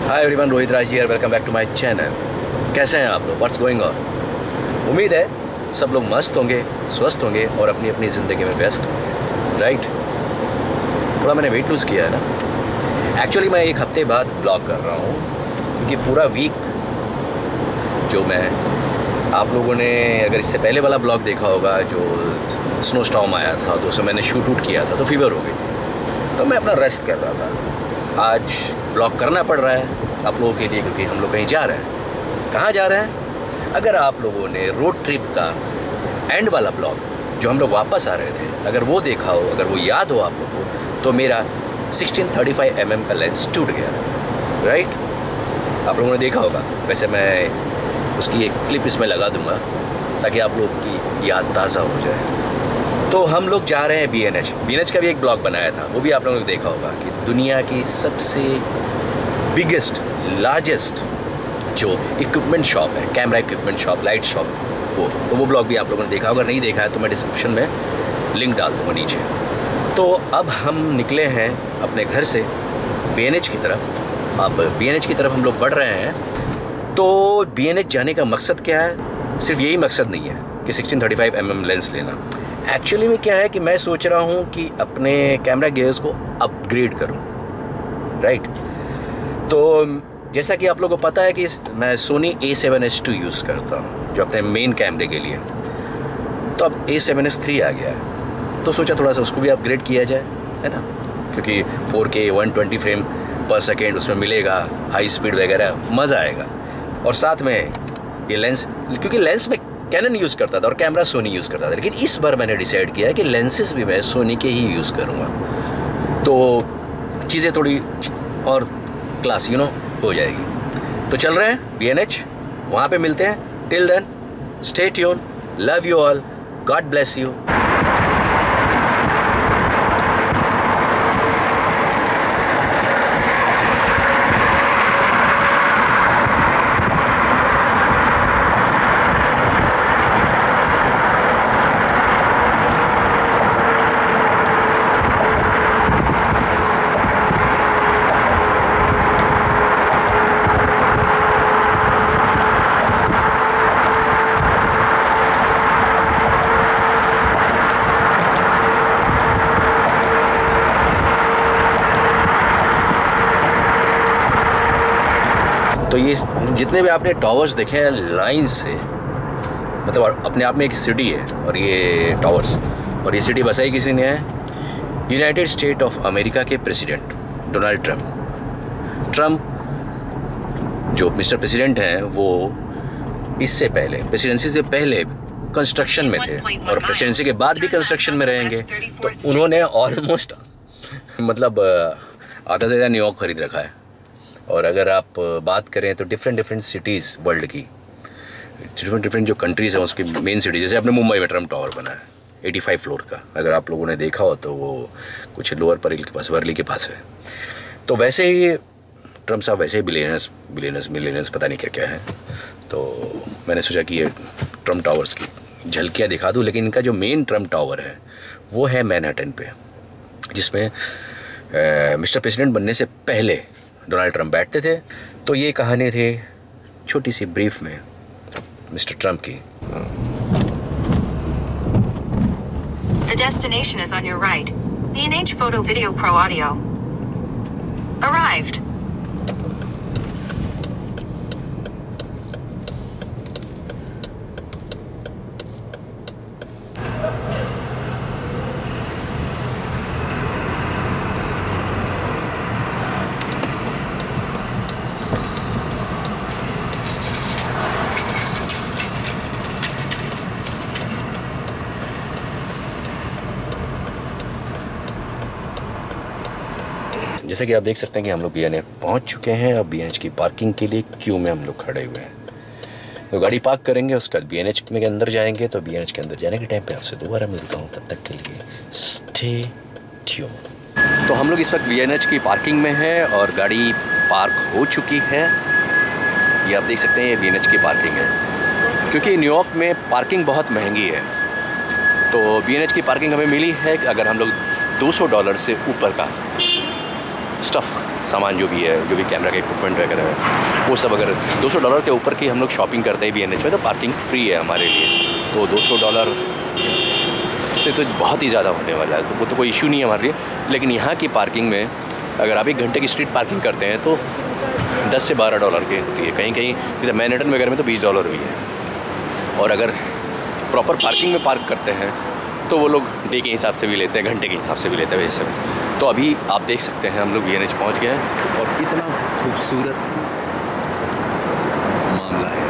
Hi everyone, Rohit Raj here, welcome back to my channel. कैसे हैं आप लोग? What's going on? उम्मीद है सब लोग मस्त होंगे, स्वस्थ होंगे और अपनी अपनी ज़िंदगी में व्यस्त होंगे, राइट? थोड़ा मैंने वेट लूज़ किया है ना। एक्चुअली मैं एक हफ्ते बाद ब्लॉग कर रहा हूँ क्योंकि पूरा वीक जो मैं आप लोगों ने अगर इससे पहले वाला ब्लॉग देखा होगा जो स्नो स्टॉर्म आया था तो उसमें मैंने शूट वूट किया था तो फीवर हो गई थी, तो मैं अपना रेस्ट कर रहा था। आज ब्लॉग करना पड़ रहा है आप लोगों के लिए क्योंकि हम लोग कहीं जा रहे हैं। कहाँ जा रहे हैं? अगर आप लोगों ने रोड ट्रिप का एंड वाला ब्लॉग जो हम लोग वापस आ रहे थे अगर वो देखा हो, अगर वो याद हो आप लोगों को, तो मेरा 1635 mm का लेंस टूट गया था, राइट? आप लोगों ने देखा होगा। वैसे मैं उसकी एक क्लिप इसमें लगा दूंगा ताकि आप लोग की याद ताज़ा हो जाए। तो हम लोग जा रहे हैं BNH का भी एक ब्लॉग बनाया था, वो भी आप लोगों ने देखा होगा कि दुनिया की सबसे बिगेस्ट लार्जेस्ट जो इक्विपमेंट शॉप है, camera equipment shop, light shop, वो ब्लॉग भी आप लोगों ने देखा। अगर नहीं देखा है तो मैं डिस्क्रिप्शन में लिंक डाल दूँगा नीचे। तो अब हम निकले हैं अपने घर से BNH की तरफ। अब BNH की तरफ हम लोग बढ़ रहे हैं। तो BNH जाने का मकसद क्या है? सिर्फ यही मकसद नहीं है कि 1635 mm लेंस लेना। एक्चुअली में क्या है कि मैं सोच रहा हूँ कि अपने कैमरा गियर्स को अपग्रेड करूँ, राइट? तो जैसा कि आप लोगों को पता है कि मैं सोनी A7S II यूज़ करता हूँ जो अपने मेन कैमरे के लिए। तो अब A7S III आ गया है तो सोचा थोड़ा सा उसको भी अपग्रेड किया जाए, है ना? क्योंकि 4K 120 फ्रेम पर सेकेंड उसमें मिलेगा, हाई स्पीड वगैरह, मज़ा आएगा। और साथ में ये लेंस, क्योंकि लेंस में कैनन यूज़ करता था और कैमरा सोनी यूज़ करता था, लेकिन इस बार मैंने डिसाइड किया है कि लेंसेज भी मैं सोनी के ही यूज़ करूँगा। तो चीज़ें थोड़ी और क्लास हो जाएगी। तो चल रहे हैं BNH, वहाँ पे मिलते हैं। Till then stay tune, love you all, God bless you. तो ये जितने भी आपने टावर्स देखे हैं लाइन से, मतलब अपने आप में एक सिटी है और ये टावर्स, और ये सिटी बसाई किसी ने है? यूनाइटेड स्टेट ऑफ अमेरिका के प्रेसिडेंट डोनाल्ड ट्रम्प जो मिस्टर प्रेसिडेंट हैं वो इससे पहले, प्रेसिडेंसी से पहले कंस्ट्रक्शन में थे और प्रेसिडेंसी के बाद भी कंस्ट्रक्शन में रहेंगे। तो उन्होंने ऑलमोस्ट मतलब आधा से ज़्यादा न्यूयॉर्क खरीद रखा है। और अगर आप बात करें तो डिफरेंट सिटीज़ वर्ल्ड की, डिफरेंट जो कंट्रीज़ हैं उसकी मेन सिटी, जैसे अपने मुंबई में ट्रम्प टावर बना है 85 फ्लोर का। अगर आप लोगों ने देखा हो तो वो कुछ लोअर परेल के पास, वर्ली के पास है। तो वैसे ही ट्रम्प साहब वैसे ही बिलियनर्स पता नहीं क्या क्या है। तो मैंने सोचा कि ये ट्रम्प टावर्स की झलकियाँ दिखा दूँ, लेकिन इनका जो मेन ट्रम्प टावर है वो है मैनहट्टन पे, जिसमें मिस्टर प्रेसिडेंट बनने से पहले डोनाल्ड ट्रम्प बैठते थे। तो ये कहानी थी छोटी सी ब्रीफ में मिस्टर ट्रम्प की। The destination is on your right. B&H Photo Video Pro Audio. Arrived. जैसे कि आप देख सकते हैं कि हम लोग BNH पहुंच चुके हैं। अब BNH की पार्किंग के लिए क्यू में हम लोग खड़े हुए हैं। तो गाड़ी पार्क करेंगे, उसके बाद BNH में के अंदर जाएंगे। तो BNH के अंदर जाने के टाइम पे आपसे दोबारा मिलता हूँ, तब तक के लिए स्टे ट्यून। तो हम लोग इस वक्त BNH की पार्किंग में हैं और गाड़ी पार्क हो चुकी है। ये आप देख सकते हैं, ये BNH की पार्किंग है। क्योंकि न्यूयॉर्क में पार्किंग बहुत महंगी है तो BNH की पार्किंग हमें मिली है अगर हम लोग $200 से ऊपर का स्टफ़ सामान जो भी है, जो भी कैमरा का इक्विपमेंट वगैरह है, वो सब अगर $200 के ऊपर की हम लोग शॉपिंग करते हैं BNH में तो पार्किंग फ्री है हमारे लिए। तो $200 से तो बहुत ही ज़्यादा होने वाला है, तो वो तो कोई इशू नहीं है हमारे लिए। लेकिन यहाँ की पार्किंग में अगर आप 1 घंटे की स्ट्रीट पार्किंग करते हैं तो $10 से $12 की होती है। कहीं कहीं जैसे मैनहट्टन वगैरह में तो $20 भी है। और अगर प्रॉपर पार्किंग में पार्क करते हैं तो वो लोग डे के हिसाब से भी लेते हैं, घंटे के हिसाब से भी लेते हैं वैसे। तो अभी आप देख सकते हैं हम लोग BNH पहुँच गए हैं और कितना खूबसूरत मामला है।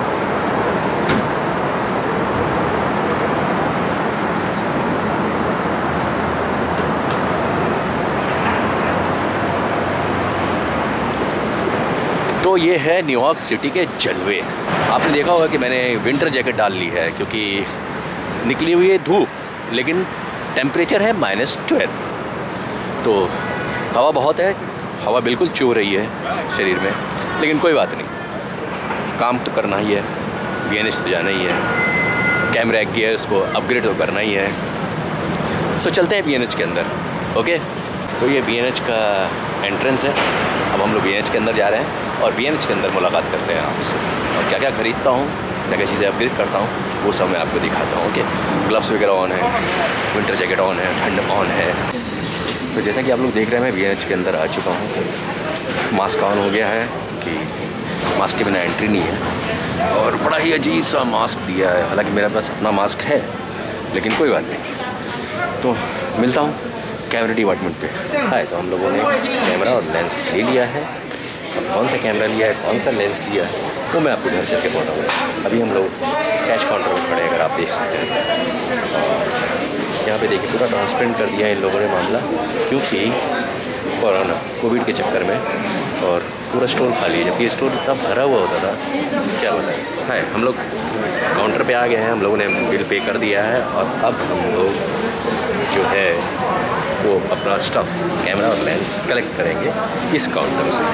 तो ये है न्यूयॉर्क सिटी के जलवे। आपने देखा होगा कि मैंने विंटर जैकेट डाल ली है क्योंकि निकली हुई है धूप, लेकिन टेम्परेचर है -12। तो हवा बहुत है, हवा बिल्कुल चू रही है शरीर में, लेकिन कोई बात नहीं, काम तो करना ही है, BNH तो जाना ही है, कैमरा गियर्स को अपग्रेड तो करना ही है। सो चलते हैं BNH के अंदर। ओके, तो ये BNH का एंट्रेंस है। अब हम लोग BNH के अंदर जा रहे हैं और BNH के अंदर मुलाकात करते हैं आपसे, और क्या क्या ख़रीदता हूँ, क्या क्या चीज़ें अपग्रेड करता हूँ, वो सब मैं आपको दिखाता हूँ। ओके, ग्लव्स वगैरह ऑन है, विंटर जैकेट ऑन है, ठंड ऑन है। तो जैसा कि आप लोग देख रहे हैं मैं BNH के अंदर आ चुका हूँ। मास्क ऑन हो गया है क्योंकि मास्क के बिना एंट्री नहीं है, और बड़ा ही अजीब सा मास्क दिया है। हालांकि मेरे पास अपना मास्क है, लेकिन कोई बात नहीं। तो मिलता हूँ कैमरा डिपार्टमेंट पे। हाय, तो हम लोगों ने कैमरा और लेंस ले लिया है। अब कौन सा कैमरा लिया है, कौन सा लेंस लिया है, वो मैं आपको घर चल के बताऊँगा। अभी हम लोग कैश काउंटर पर खड़े हैं, अगर आप देख सकते हैं। और यहाँ पे देखिए पूरा ट्रांसपेरेंट कर दिया है इन लोगों ने मामला, क्योंकि कोरोना कोविड के चक्कर में और पूरा स्टोर खाली है, जबकि ये स्टोर इतना भरा हुआ होता था, क्या बताएं। हाय, हम लोग काउंटर पे आ गए हैं, हम लोगों ने बिल पे कर दिया है, और अब हम लोग जो है वो अपना स्टफ़ कैमरा और लेंस कलेक्ट करेंगे इस काउंटर से।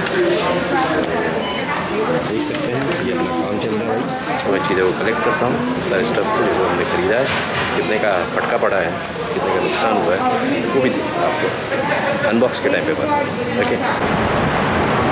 देख सकते हैं ये अपना काम चल रहा है भाई। तो मैं चीज़ें वो कलेक्ट करता हूँ, सारे स्टफ़ को जो हमने ख़रीदा है, कितने का फटका पड़ा है, कितने का नुकसान हुआ है, वो भी आपको अनबॉक्स के टाइम पे पता है। Okay,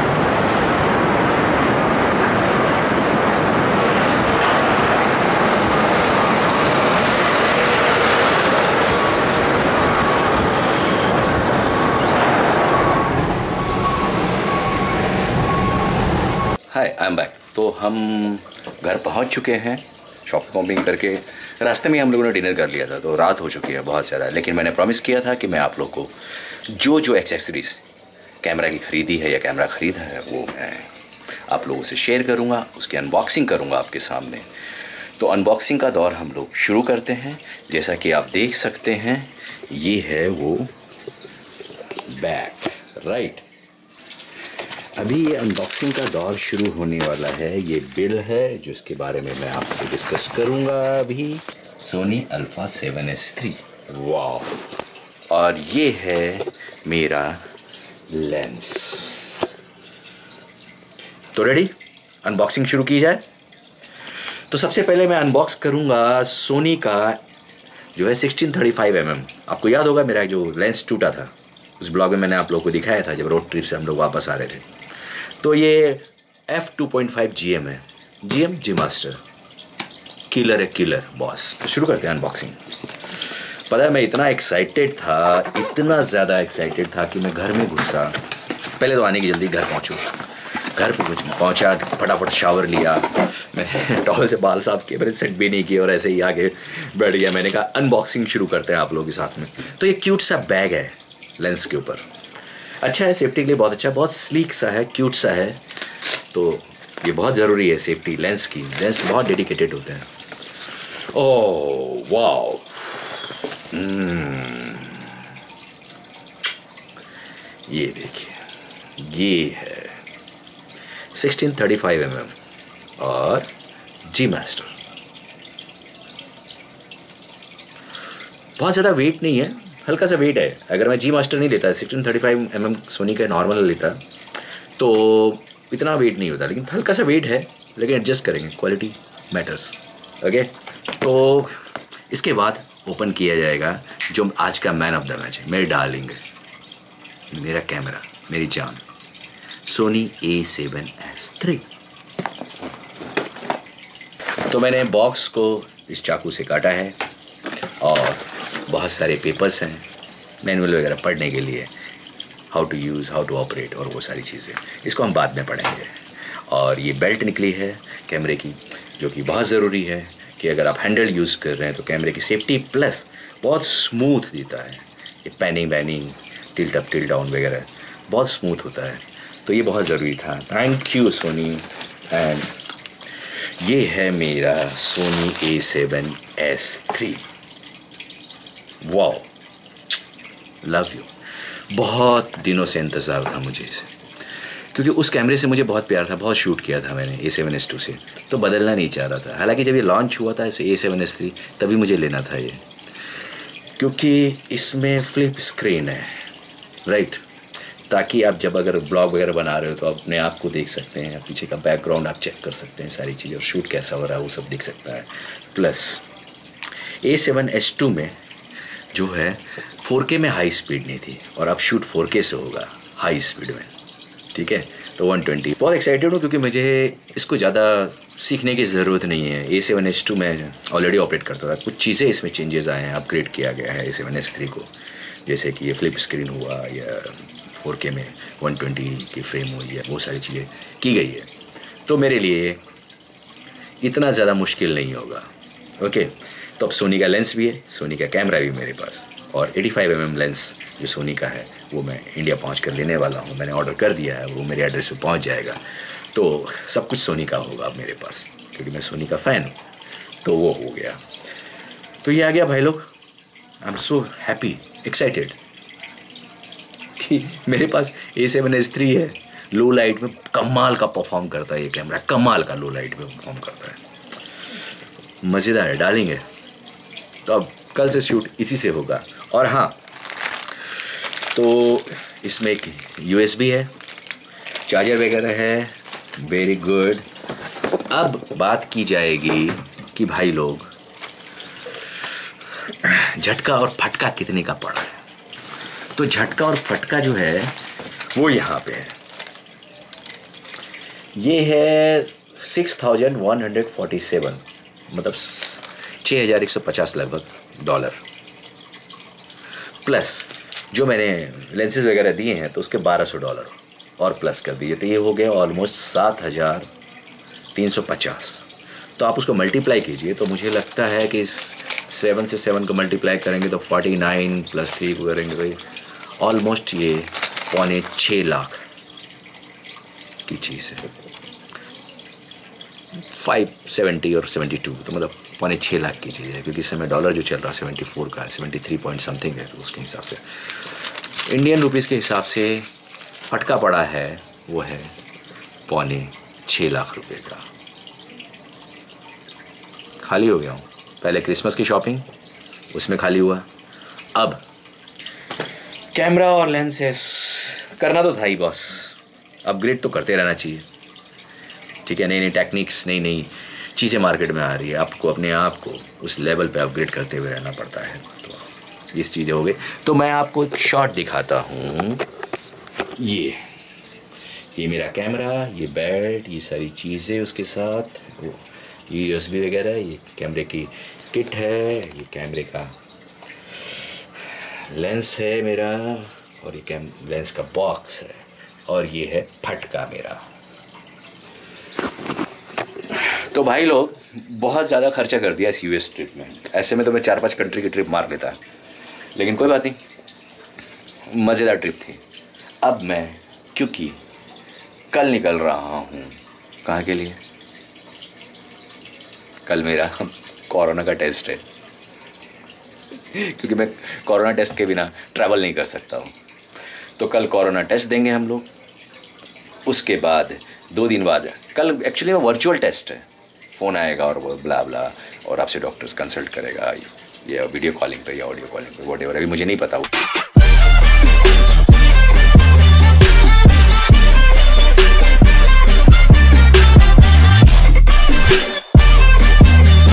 hi, I am back. तो हम घर पहुंच चुके हैं शॉपिंग करके। रास्ते में हम लोगों ने डिनर कर लिया था, तो रात हो चुकी है बहुत ज़्यादा। लेकिन मैंने प्रॉमिस किया था कि मैं आप लोग को जो एक्सेसरीज़ कैमरा की ख़रीदी है या कैमरा ख़रीदा है वो मैं आप लोगों से शेयर करूँगा, उसकी अनबॉक्सिंग करूँगा आपके सामने। तो अनबॉक्सिंग का दौर हम लोग शुरू करते हैं। जैसा कि आप देख सकते हैं ये है वो बैग, राइट। अभी ये अनबॉक्सिंग का दौर शुरू होने वाला है। ये बिल है जिसके बारे में मैं आपसे डिस्कस करूंगा अभी। सोनी अल्फा 7S3, वाह। और ये है मेरा लेंस। तो रेडी, अनबॉक्सिंग शुरू की जाए। तो सबसे पहले मैं अनबॉक्स करूंगा सोनी का जो है 1635mm। आपको याद होगा मेरा जो लेंस टूटा था, उस ब्लॉग में मैंने आप लोगों को दिखाया था जब रोड ट्रिप से हम लोग वापस आ रहे थे। तो ये f2.5 GM है, जी मास्टर। किलर है, किलर बॉस। तो शुरू करते हैं अनबॉक्सिंग। पता है मैं इतना एक्साइटेड था, इतना ज़्यादा एक्साइटेड था कि मैं घर में घुसा, पहले तो आने की जल्दी घर पहुँचूँ। घर पे कुछ पहुँचा, फटाफट शावर लिया, मैंने टॉवल से बाल साफ किए, मैंने सेट भी नहीं किए और ऐसे ही आके बैठ गया। मैंने कहा अनबॉक्सिंग शुरू करते हैं आप लोगों के साथ में। तो ये क्यूट सा बैग है लेंस के ऊपर, अच्छा है, सेफ्टी के लिए बहुत अच्छा, बहुत स्लीक सा है, क्यूट सा है। तो ये बहुत ज़रूरी है सेफ्टी लेंस की। लेंस बहुत डेडिकेटेड होते हैं। ओह वाओ, ये देखिए, ये है 1635mm और जी मास्टर। बहुत ज़्यादा वेट नहीं है, हल्का सा वेट है। अगर मैं जी मास्टर नहीं लेता, 1635mm सोनी का नॉर्मल लेता, तो इतना वेट नहीं होता। लेकिन हल्का सा वेट है, लेकिन एडजस्ट करेंगे, क्वालिटी मैटर्स। ओके, तो इसके बाद ओपन किया जाएगा जो आज का मैन ऑफ द मैच है, मेरे डार्लिंग, मेरा कैमरा। मेरी जान, सोनी A7S III। तो मैंने बॉक्स को इस चाकू से काटा है और बहुत सारे पेपर्स हैं मैनुअल वगैरह पढ़ने के लिए, how to use, how to operate और वो सारी चीज़ें, इसको हम बाद में पढ़ेंगे। और ये बेल्ट निकली है कैमरे की, जो कि बहुत ज़रूरी है कि अगर आप हैंडल यूज़ कर रहे हैं तो कैमरे की सेफ्टी प्लस बहुत स्मूथ देता है। ये पैनिंग वैनिंग, टिल्ट अप टिल्ट डाउन वगैरह बहुत स्मूथ होता है, तो ये बहुत ज़रूरी था। Thank you Soni. एंड ये है मेरा Sony A7S III। Wow, love you. बहुत दिनों से इंतज़ार था मुझे इसे, क्योंकि उस कैमरे से मुझे बहुत प्यार था, बहुत शूट किया था मैंने A7S II से, तो बदलना नहीं चाह रहा था। हालांकि जब ये लॉन्च हुआ था ऐसे A7S III तभी मुझे लेना था ये, क्योंकि इसमें फ्लिप स्क्रीन है, राइट, ताकि आप जब अगर ब्लॉग वगैरह बना रहे हो तो अपने आप को देख सकते हैं, पीछे का बैकग्राउंड आप चेक कर सकते हैं, सारी चीज़ें, और शूट कैसा हो रहा है वो सब दिख सकता है। प्लस A7S II में जो है 4K में हाई स्पीड नहीं थी, और अब शूट 4K से होगा हाई स्पीड में, ठीक है। तो 120 बहुत एक्साइटेड हूँ, क्योंकि मुझे इसको ज़्यादा सीखने की ज़रूरत नहीं है। A7S II में ऑलरेडी ऑपरेट करता था, कुछ चीज़ें इसमें चेंजेस आए हैं, अपग्रेड किया गया है A7S III को, जैसे कि ये फ्लिप स्क्रीन हुआ या 4K में 120 की फ्रेम हुई है, वो सारी चीज़ें की गई है, तो मेरे लिए इतना ज़्यादा मुश्किल नहीं होगा। ओके, तो अब सोनी का लेंस भी है, सोनी का कैमरा भी मेरे पास, और 85mm लेंस जो सोनी का है वो मैं इंडिया पहुंच कर लेने वाला हूं। मैंने ऑर्डर कर दिया है, वो मेरे एड्रेस पे पहुंच जाएगा, तो सब कुछ सोनी का होगा अब मेरे पास, क्योंकि मैं सोनी का फ़ैन हूँ, तो वो हो गया। तो ये आ गया भाई लोग, I am so happy, excited कि मेरे पास A7S III है। लो लाइट में कमाल का परफॉर्म करता है ये कैमरा, कमाल का लो लाइट में परफॉर्म करता है, मज़ेदार है, डालेंगे। तो अब कल से शूट इसी से होगा। और हाँ, तो इसमें एक USB है, चार्जर वगैरह है, वेरी गुड। अब बात की जाएगी कि भाई लोग झटका और फटका कितने का पड़ा है। तो झटका और फटका जो है वो यहाँ पे है, ये है 6147, मतलब 6150 लगभग डॉलर, प्लस जो मैंने लेंसेज वगैरह दिए हैं तो उसके $1200 और प्लस कर दिए, तो ये हो गया ऑलमोस्ट 7350। तो आप उसको मल्टीप्लाई कीजिए, तो मुझे लगता है कि इस 7 से 7 को मल्टीप्लाई करेंगे तो 49 + 3 को करेंगे तो ऑलमोस्ट ये 5.25 लाख की चीज़ है, 570 और 72, तो मतलब 5.6 लाख की चीज़ है, क्योंकि इस समय डॉलर जो चल रहा है 74 का, 73 पॉइंट समथिंग है, तो उसके हिसाब से इंडियन रुपीज़ के हिसाब से फटका पड़ा है वो है 5.6 लाख रुपए का। खाली हो गया हूँ, पहले क्रिसमस की शॉपिंग उसमें खाली हुआ, अब कैमरा और लेंसेस करना तो था ही बॉस, अपग्रेड तो करते रहना चाहिए, ठीक है। नई नई टेक्निक्स, नई नई चीज़ें मार्केट में आ रही है, आपको अपने आप को उस लेवल पे अपग्रेड करते हुए रहना पड़ता है, तो ये चीज़ें हो गई। तो मैं आपको एक शॉट दिखाता हूँ, ये मेरा कैमरा, ये बेल्ट, ये सारी चीज़ें उसके साथ, ये USB वगैरह, ये कैमरे की किट है, ये कैमरे का लेंस है मेरा, और ये लेंस का बॉक्स है, और ये है फटका मेरा। तो भाई लोग बहुत ज़्यादा खर्चा कर दिया इस US ट्रिप में, ऐसे में तो मैं 4-5 कंट्री की ट्रिप मार लेता, लेकिन कोई बात नहीं, मज़ेदार ट्रिप थी। अब मैं क्योंकि कल निकल रहा हूँ, कहाँ के लिए? कल मेरा कोरोना का टेस्ट है, क्योंकि मैं कोरोना टेस्ट के बिना ट्रैवल नहीं कर सकता हूँ। तो कल कोरोना टेस्ट देंगे हम लोग, उसके बाद 2 दिन बाद, कल एक्चुअली वो वर्चुअल टेस्ट है, फ़ोन आएगा और वो ब्ला ब्ला, और आपसे डॉक्टर्स कंसल्ट करेगा, ये वीडियो कॉलिंग पे या ऑडियो कॉलिंग पे, व्हाटएवर, अभी मुझे नहीं पता।